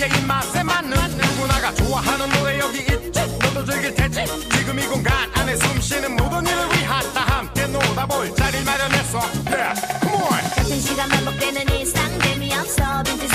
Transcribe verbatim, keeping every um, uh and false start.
너에게 입맛에 맞는 누구나가 좋아하는 노래 여기 있지. 너도 즐길 테지. 지금 이 공간 안에 숨쉬는 모든 일을 위한 다 함께 놀아볼 자리를 마련했어. Yeah, come on. 같은 시간 반복되는 일상 재미없어 빈티지